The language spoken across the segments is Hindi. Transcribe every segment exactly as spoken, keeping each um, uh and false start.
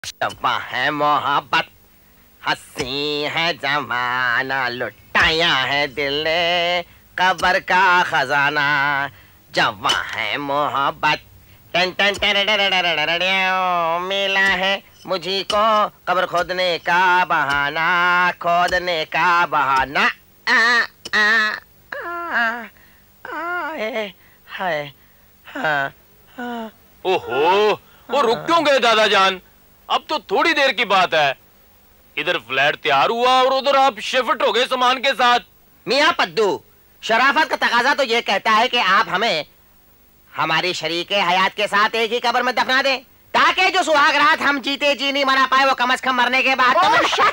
जवा है मोहब्बत, हंसी है जमाना, लुटाया है दिल ने कब्र का खजाना। जवा है मोहब्बत, टन टन टन मिला है मुझी को कब्र खोदने का बहाना, खोदने का बहाना। आ आ आ आए हाय हाँ हाँ। ओहो, वो रुक क्यों गए दादा जान? अब तो थोड़ी देर की बात है। इधर फ्लैट तैयार हुआ और उधर आप शिफ्ट हो गए सामान के साथ। मियां पद्दू, शराफत का तकाजा तो ये कहता है कि आप हमें हमारी शरीके हयात के साथ एक ही कब्र में दफना दें, ताकि जो सुहाग रात हम जीते जी नहीं मना पाए वो कम से कम मरने के बाद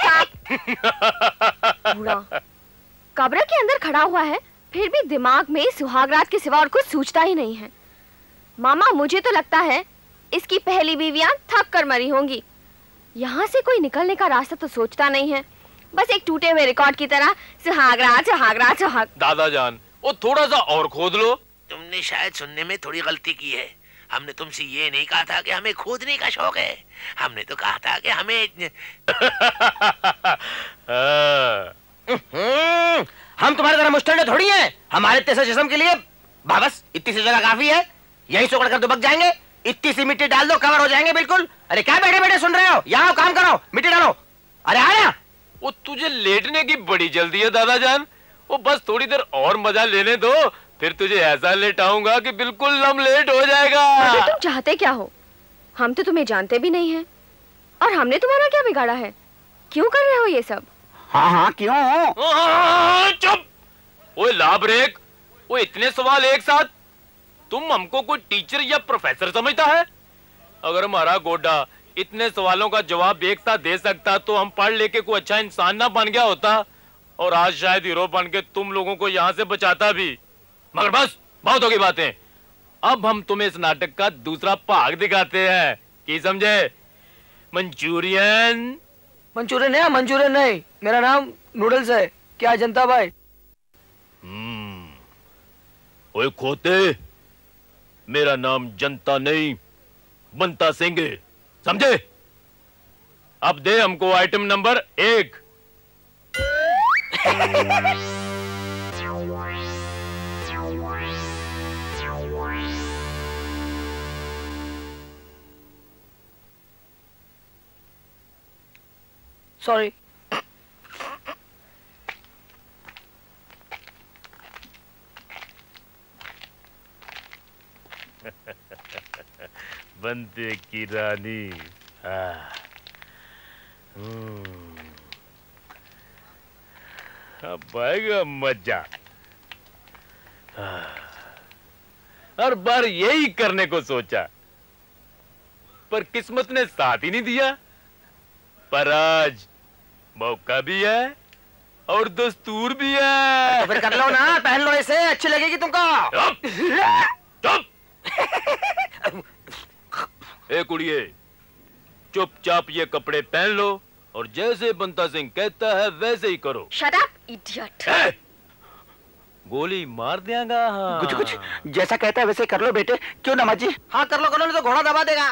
बूढ़ा कब्र के अंदर खड़ा हुआ है, फिर भी दिमाग में सुहाग रात के सिवा और कुछ सूझता ही नहीं है। मामा, मुझे तो लगता है इसकी पहली बीवियां थक कर मरी होंगी। यहाँ से कोई निकलने का रास्ता तो सोचता नहीं है, बस एक टूटे हुए रिकॉर्ड की तरह सुहाग रात सुहाग रात सुहाग। दादा जान, वो थोड़ा सा और खोद लो। तुमने शायद सुनने में थोड़ी गलती की है। हमने तुमसे ये नहीं कहा था कि हमें खोदने का शौक है, हमने तो कहा था कि हमें हम तुम्हारे तरह मुस्टंडे थोड़ी हैं। हमारे इतने से जिस्म के लिए बस इतनी सी जगह काफी है, यही सोच कर दुबक जाएंगे। इतनी सी मिट्टी डाल दो, कवर हो जाएंगे बिल्कुल। अरे क्या बैठे बैठे सुन रहे हो? यहाँ काम करो, मिट्टी डालो। अरे आया। वो तुझे लेटने की बड़ी जल्दी है दादा जान, वो बस थोड़ी देर और मजा लेने दो, फिर तुझे ऐसा लेटाऊंगा कि बिल्कुल लम लेट हो जाएगा। अबे तुम चाहते क्या हो? हम तो तुम्हें जानते भी नहीं हैं, और हमने तुम्हारा क्या बिगाड़ा है? क्यों कर रहे हो ये सब? हाँ हाँ क्यों? चुप। ओए लाब्रेक, वो इतने सवाल एक साथ? तुम हमको कोई टीचर या प्रोफेसर समझता है? अगर हमारा गोडा इतने सवालों का जवाब एक साथ दे सकता तो हम पढ़ लेके कोई अच्छा इंसान ना बन गया होता, और आज शायद हीरो बन के तुम लोगों को यहाँ से बचाता भी। मगर बस बहुत होगी बातें, अब हम तुम्हें इस नाटक का दूसरा भाग दिखाते हैं, की समझे? मंचूरियन। मंचूरियन है? मंचूरियन नहीं, मेरा नाम नूडल्स है। क्या जनता भाई? हम्म, ओए खोते, मेरा नाम जनता नहीं बनता सिंह है, समझे? अब दे हमको आइटम नंबर एक। सॉरी। बंदे की रानी। अब आएगा मजा। हर बार यही करने को सोचा, पर किस्मत ने साथ ही नहीं दिया। पर आज मौका भी है और दस्तूर भी है। तो फिर कर लो ना, पहन लो, इसे अच्छी लगेगी तुमको। चुप। ए कुड़िए, चुपचाप ये कपड़े पहन लो और जैसे बंता सिंह कहता है वैसे ही करो। Shut up idiot. गोली मार देगा। हाँ। कुछ कुछ जैसा कहता है वैसे कर लो बेटे, क्यों ना माजी? हाँ कर लो कर लो, नहीं तो घोड़ा दबा देगा।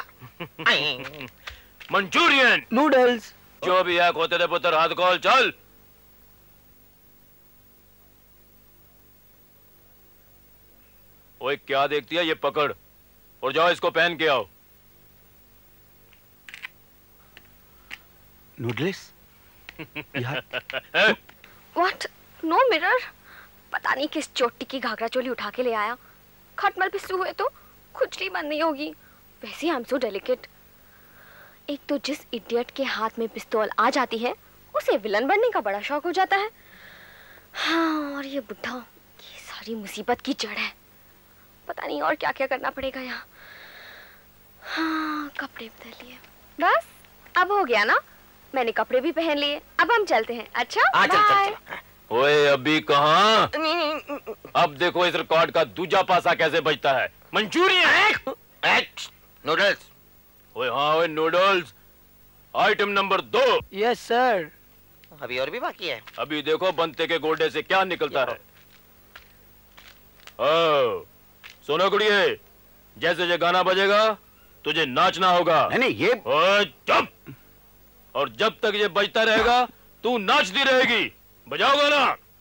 मंचूरियन। नूडल्स। जो भी है खोते दे पुत्र, हाथ खोल, चल। ओए क्या देखती है? ये पकड़ और जाओ इसको पहन के आओ। नूडल्स? व्हाट? No mirror? पता नहीं किस चोटी की घाघरा चोली उठा के ले आया। खटमल पिस्सू हुए तो खुजली बंद नहीं होगी। वैसे आई एम सो डेलिकेट। एक तो जिस इडियट के हाथ में पिस्तौल आ जाती है उसे विलन बनने का बड़ा शौक हो जाता है। हाँ, और ये बुढ़ा ये सारी मुसीबत की जड़ है। पता नहीं और क्या क्या करना पड़ेगा यहाँ। हाँ, कपड़े बदल लिए, बस अब हो गया ना। मैंने कपड़े भी पहन लिए, अब हम चलते हैं। अच्छा आ, चल, चल, चल। ओए अभी कहाँ? अब देखो इस रिकॉर्ड का दूजा पासा कैसे बजता है। मंचूरियन। नूडल्स। ओए हाँ, ओए नूडल्स। आइटम नंबर दो। Yes sir. अभी और भी बाकी है। अभी देखो बनते के गोडे से क्या निकलता है। ओ, सुनो गुड़िए, जैसे ये गाना बजेगा तुझे नाचना होगा। नहीं नहीं ये ओए चुप। और जब तक ये बजता रहेगा तू नाचती रहेगी। बजाओ गाना।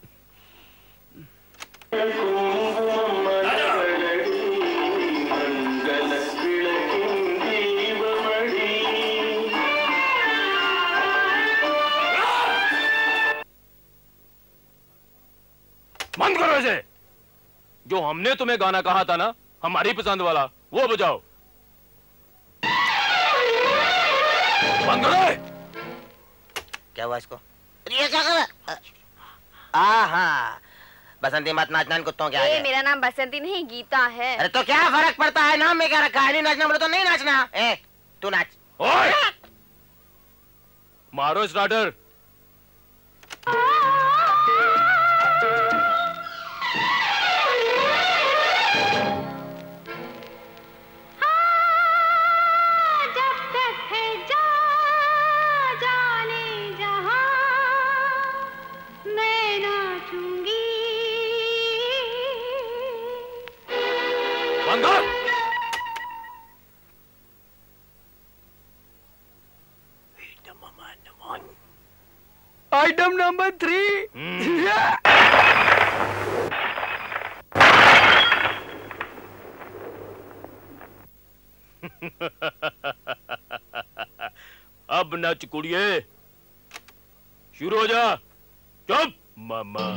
बंद करो इसे। जो हमने तुम्हें गाना कहा था ना, हमारी पसंद वाला, वो बजाओ। बंद करो। क्या हुआ इसको? ये क्या कर रहा है? आ हाँ, बसंती मत नाचना कुत्तों के आगे। मेरा नाम बसंती नहीं गीता है। अरे तो क्या फर्क पड़ता है, नाम में क्या रखा है? नहीं नाचना बोले तो नहीं नाचना। ए, तू नाच। ओए! मारो स्टार्टर। Item number three. अब नच कुड़िए, शुरू हो जा। चुप मामा।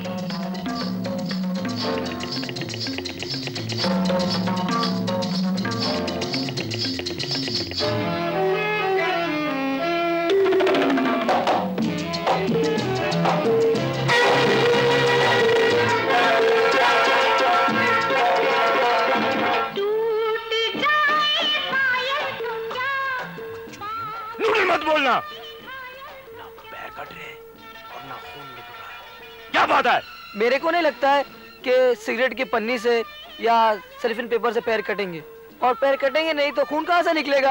मत बोलना। ना पैर कट रहे और ना खून निकल रहा है। क्या बात है? मेरे को नहीं लगता है कि सिगरेट की पन्नी से या सेल्फिन पेपर से पैर कटेंगे, और पैर कटेंगे नहीं तो खून कहाँ से निकलेगा?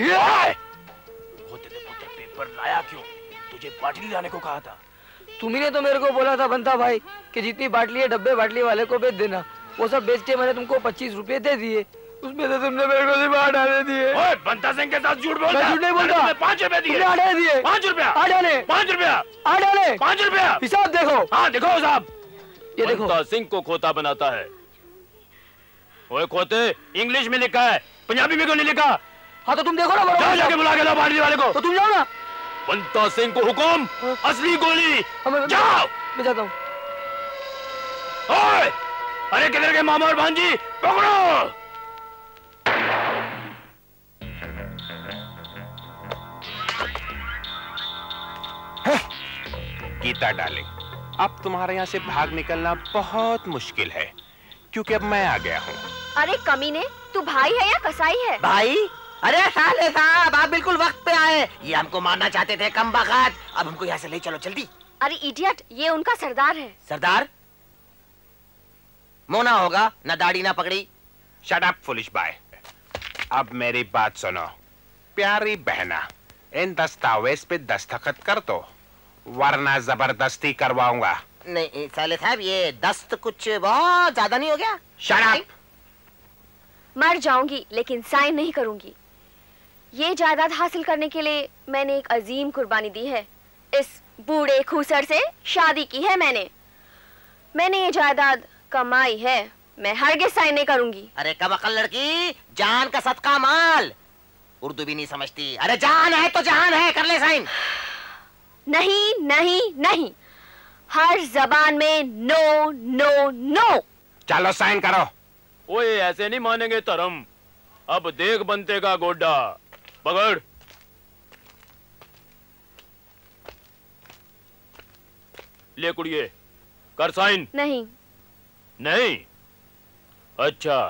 वो तेरे पुत्र पेपर लाया क्यों? तुझे बाटली लाने को कहा था। तुम्ही ने तो मेरे को बोला था बंता भाई कि जितनी बाटली है डब्बे बाटली वाले को बेच देना। वो सब बेच के मैंने तुमको पच्चीस रुपए दे दिए, उसमें से तुमने मेरे को सिर्फ आठ आने दिए। ओए, बंता सिंह के साथ झूठ बोलता। मैं झूठ नहीं बोलता। पाँच रुपए दिए। आठ आने दिए। पाँच रुपया। आठ आने। पाँच रुपया। आठ आने। पाँच रुपया। हिसाब देखो। हाँ देखो साहब। ये देखो। बंता सिंह को खोता बनाता है। ओए खोते, इंग्लिश में लिखा है, पंजाबी में क्यों नहीं लिखा? हाँ तो तुम देखो ना। जाओ जाके बुला के लाओ बाटली वाले को। तो तुम जाओ ना। बंता सिंह को हुक्म, असली गोली। जाओ। मैं जाता हूँ। ओए, अरे किधर गए मामा और भांजी? पकड़ो। गीता डार्लिंग, अब तुम्हारे यहाँ से भाग निकलना बहुत मुश्किल है, क्योंकि अब मैं आ गया हूँ। अरे कमीने, तू भाई है या कसाई है? भाई? अरे साले साहब, आप बिल्कुल वक्त पे आए। ये हमको मारना चाहते थे कम बखत, अब हमको यहाँ से ले चलो जल्दी। अरे इडियट, ये उनका सरदार है। सरदार? मोना होगा, ना दाढ़ी ना पगड़ी। Shut up foolish boy. अब मेरी बात सुनो प्यारी बहना, इन दस्तावेज पे दस्तखत कर दो, वरना जबरदस्ती करवाऊंगा। नहीं साले साहब, ये दस्त कुछ बहुत ज्यादा नहीं हो गया? Shut up. मर जाऊंगी लेकिन साइन नहीं करूंगी। ये जायदाद हासिल करने के लिए मैंने एक अजीम कुर्बानी दी है। इस बूढ़े खूसर से शादी की है मैंने। मैंने ये जायदाद कमाई है, मैं हरगिज़ साइन नहीं करूंगी। अरे कब अकल लड़की, जान का सदका माल। उर्दू भी नहीं समझती। अरे जान है तो जान है, कर ले साइन। नहीं नहीं नहीं, हर जबान में नो नो नो। चलो साइन करो। ओए ऐसे नहीं मानेंगे धर्म। अब देख बनते का गोड्डा, पकड़। ले कुड़िए, कर साइन। नहीं नहीं? अच्छा,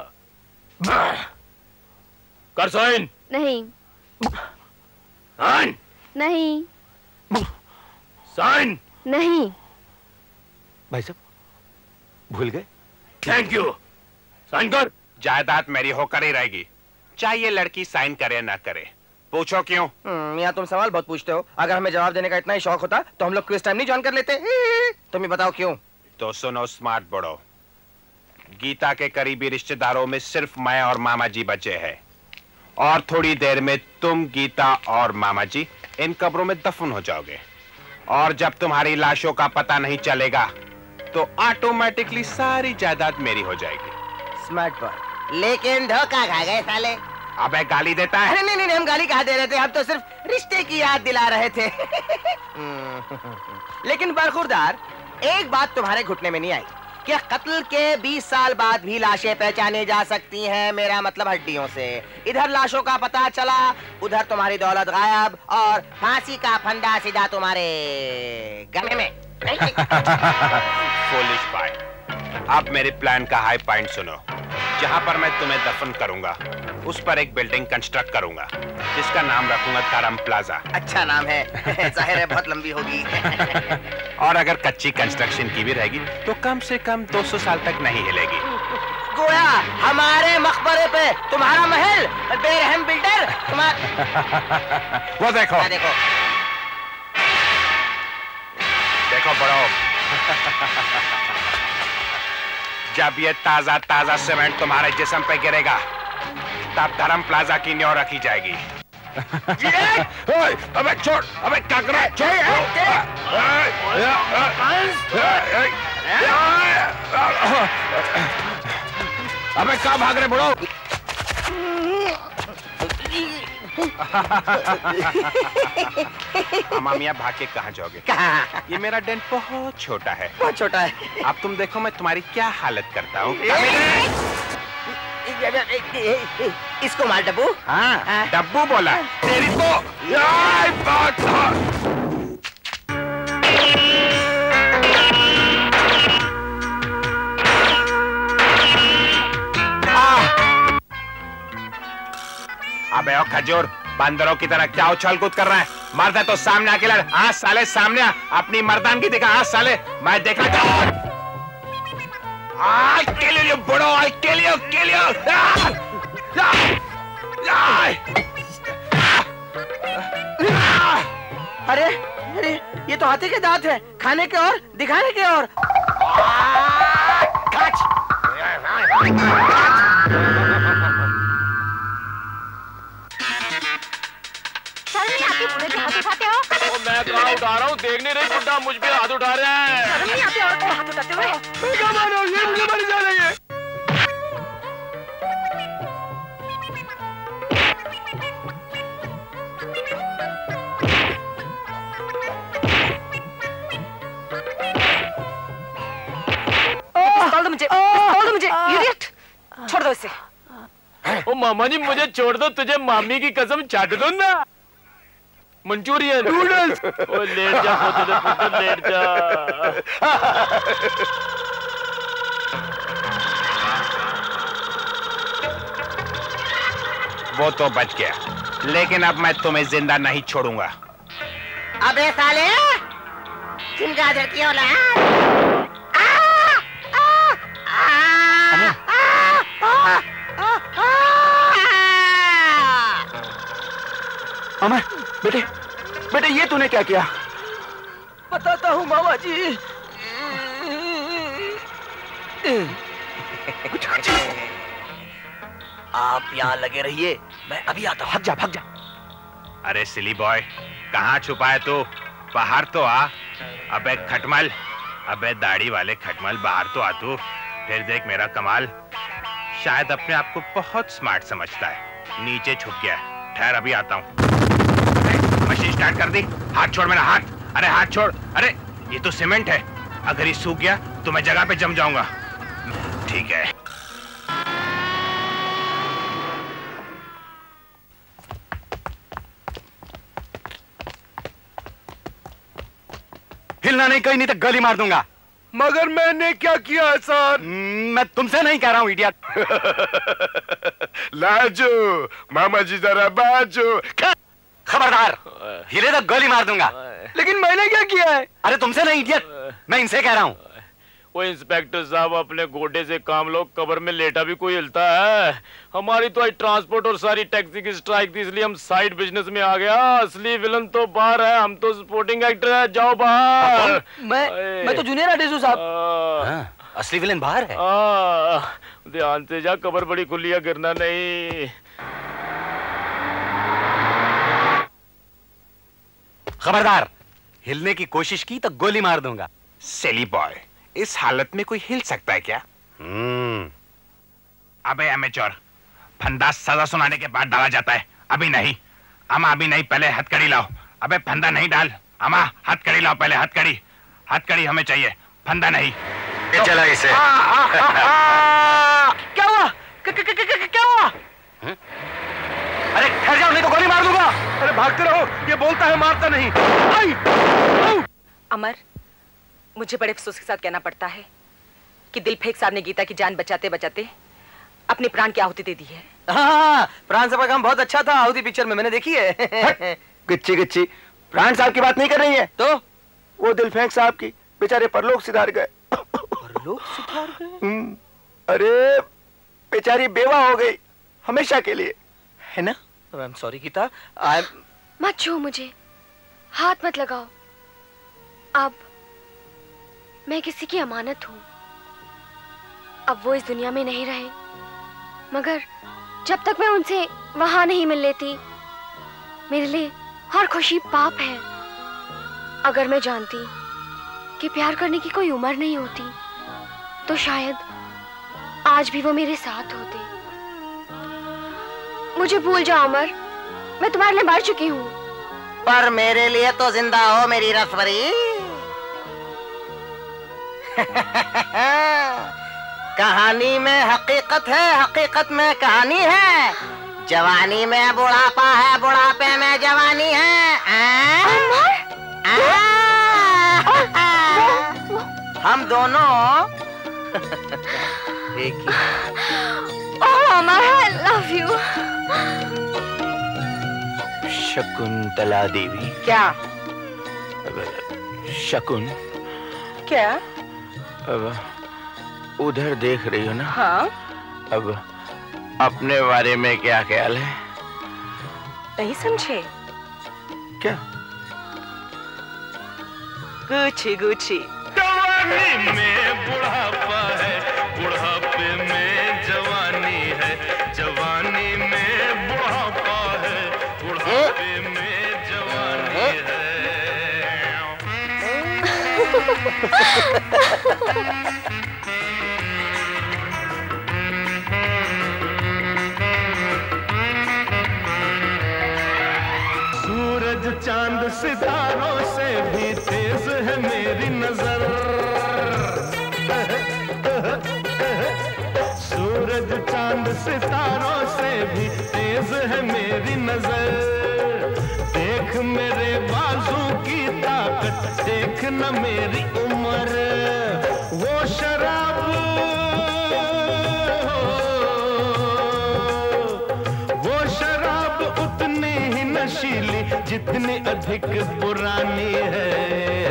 कर साइन। नहीं साइन। नहीं साइन। नहीं। भाई साहब भूल गए? Thank you. साइन कर। जायदाद मेरी होकर ही रहेगी, चाहे लड़की साइन करे ना करे। पूछो क्यों? यहाँ तुम सवाल बहुत पूछते हो। अगर हमें जवाब देने का इतना ही शौक होता तो हम लोग क्विज टाइम नहीं ज्वाइन कर लेते। तुम ही बताओ क्यों? तो सुनो स्मार्ट बड़ो, गीता के करीबी रिश्तेदारों में सिर्फ मैं और मामा जी बचे हैं, और थोड़ी देर में तुम, गीता और मामा जी इन कब्रों में दफन हो जाओगे। और जब तुम्हारी लाशों का पता नहीं चलेगा तो ऑटोमेटिकली सारी जायदाद मेरी हो जाएगी। स्मार्ट बॉय, लेकिन धोखा खा गए साले। अबे गाली देता है? अरे नहीं नहीं, हम गाली कहाँ दे रहे थे, हम तो सिर्फ रिश्ते की याद दिला रहे थे। लेकिन बरखुरदार, एक बात तुम्हारे घुटने में नहीं आई कि कत्ल के बीस साल बाद भी लाशें पहचानी जा सकती हैं, मेरा मतलब हड्डियों से। इधर लाशों का पता चला, उधर तुम्हारी दौलत गायब और फांसी का फंदा सीधा तुम्हारे गले में। फूलिश बॉय, अब मेरे प्लान का हाई पॉइंट सुनो। जहां पर मैं तुम्हें दफन करूंगा उस पर एक बिल्डिंग कंस्ट्रक्ट करूंगा जिसका नाम रखूंगा धर्म प्लाजा। अच्छा नाम है, जाहिर है बहुत लंबी होगी। और अगर कच्ची कंस्ट्रक्शन की भी रहेगी तो कम से कम दो सौ साल तक नहीं हिलेगी। गोया हमारे मकबरे पे तुम्हारा महल, बेरहम बिल्डर। तुम्हारा वो देखो देखो देखो बड़ो, जब ये ताजा ताजा सीमेंट तुम्हारे जिस्म पे गिरेगा तब धर्म प्लाजा की न्यौ रखी जाएगी। अबे छोड़, अबे क्या कर रहा है? छोड़। अबे कहाँ भाग रहे बड़ो? अमामिया भाग के कहाँ जाओगे? कहाँ? ये मेरा डेंट बहुत छोटा है। बहुत छोटा है। अब तुम देखो मैं तुम्हारी क्या हालत करता हूँ। इसको मार डब्बू। हाँ, डब्बू बोला तेरी तो। यार बात अबे ओ खजूर, बंदरों की तरह क्या उछल कूद कर रहा है? मर्द है तो सामने आके लड़। हाँ साले सामने आ, अपनी मर्दानगी दिखा। हाँ साले, मैं देखना चाहूँ। I'll kill you, बुड़ो, I'll kill you, kill you. अरे अरे, ये तो हाथी के दांत है, खाने के और दिखाने के और। बुढ़े के हाथ उठाते हो? ओ, मैं कहाँ उठा रहा हूँ? देख नहीं रही बुड्ढा मुझ पे हाथ उठा रहा है। शर्म नहीं आती औरत पे हाथ उठाते हुए? मैं क्या मान रहा हूँ? ये मुझे मर जा रही है। पिस्तौल दो मुझे, पिस्तौल दो मुझे, इडियट! छोड़ दो इसे। ओ मामा जी, मुझे छोड़ दो, तुझे मामी की कसम छाट दो ना। Manchurian noodles. ओ लेट जा पुत्र, पुत्र लेट जा। वो तो बच गया, लेकिन अब मैं तुम्हें जिंदा नहीं छोड़ूंगा। अबे साले, चिमगादड़ की औलाद। अमर, बेटे, बेटे ये तूने क्या किया? बताता हूँ मामा जी। आप यहाँ लगे रहिए, मैं अभी आता हूँ। भाग जा, भाग जा। अरे सिली बॉय, कहाँ छुपा है तू? बाहर तो आ। अबे खटमल, अबे दाढ़ी वाले खटमल, बाहर तो आ तू। फिर देख मेरा कमाल। शायद अपने आप को बहुत स्मार्ट समझता है, नीचे छुप गया। ठहर, अभी आता हूँ। मशीन स्टार्ट कर दी। हाथ छोड़ मेरा, हाथ। अरे हाथ छोड़। अरे ये तो सीमेंट है, अगर ये सूख गया तो मैं जगह पे जम जाऊंगा। ठीक है। हिलना नहीं, कहीं नहीं तो गली मार दूंगा। मगर मैंने क्या किया सर? मैं तुमसे नहीं कह रहा हूँ इडियट। लाजो, मामा जी जरा बाजो। खबरदार, हिले तो गोली मार दूंगा। लेकिन मैंने क्या किया है? अरे तुमसे नहीं इडियट, मैं इनसे कह रहा हूँ। वो इंस्पेक्टर साहब, अपने गोडे से काम लो, कब्र में लेटा भी कोई हिलता है। हमारी तो आज ट्रांसपोर्ट और सारी टैक्सी की स्ट्राइक थी, इसलिए हम साइड बिजनेस में आ गया। असली विलन तो बाहर है, हम तो सपोर्टिंग एक्टर है। जाओ बाहर। मैं मैं तो जूनियर आर्टिस्ट हूँ साहब। हाँ, असली विलन बाहर है। आ, ध्यान से जा, कब्र बड़ी खुली है, गिरना नहीं। खबरदार, हिलने की कोशिश की तो गोली मार दूंगा। सिली बॉय, इस हालत में कोई हिल सकता है क्या? हम्म। अबे अमेचोर, फंदा सजा सुनाने के बाद डाला जाता है, अभी नहीं। अमा अभी नहीं, पहले हथकड़ी लाओ। अबे फंदा नहीं डाल, अमा हथकड़ी लाओ पहले, हथकड़ी। हथकड़ी हमें चाहिए, फंदा नहीं। ये चला इसे। क्या हुआ? क्या हुआ? अरे ठहर जाओ, नहीं तो गोली मार दूंगा। अरे भागते रहो, ये बोलता है मारता नहीं। आई! अमर, मुझे बड़े अफसोस के साथ कहना पड़ता है कि दिलफेक साहब ने गीता की जान बचाते बचाते अपने प्राण की आहुति दे दी है। हाँ, प्राण साहब का काम बहुत अच्छा था, आहुति पिक्चर में मैंने देखी है। गिच्ची गिच्ची, प्राण साहब की बात नहीं कर रही है तो? वो दिलफेक साहब की, बेचारे परलोक सिधार गए। परलोक सिधार गए? अरे बेचारी बेवा हो गई हमेशा के लिए, है ना? I am sorry Gita. आई मत छू मुझे, हाथ मत लगाओ। अब मैं किसी की अमानत हूँ। अब वो इस दुनिया में नहीं रहे, मगर जब तक मैं उनसे वहां नहीं मिल लेती, मेरे लिए हर खुशी पाप है। अगर मैं जानती कि प्यार करने की कोई उम्र नहीं होती, तो शायद आज भी वो मेरे साथ होते। मुझे भूल जाओ अमर, मैं तुम्हारे लिए मर चुकी हूँ। पर मेरे लिए तो जिंदा हो मेरी रसभरी। कहानी में हकीकत है, हकीकत में कहानी है। जवानी में बुढ़ापा है, बुढ़ापे में जवानी है। हम दोनों एक ही। Oh Amar, I love you. Shakuntala Devi. क्या? शकुन, क्या? अब उधर देख रही हो ना? हाँ। अब अपने बारे में क्या ख्याल है? नहीं समझे क्या? Gucci Gucci. जवानी में बुढ़ापा है, बुढ़ापे में जवानी है। जवानी में बुढ़ापा है, बुढ़ापे में जवानी है। सूरज चांद सितारों से भी तेज है मेरी नजर। सूरज चांद सितारों से भी तेज है मेरी नजर। देख मेरे बाजू की ताकत, देख न मेरी उम्र। वो शराब, वो शराब उतनी ही नशीली जितनी अधिक पुरानी है।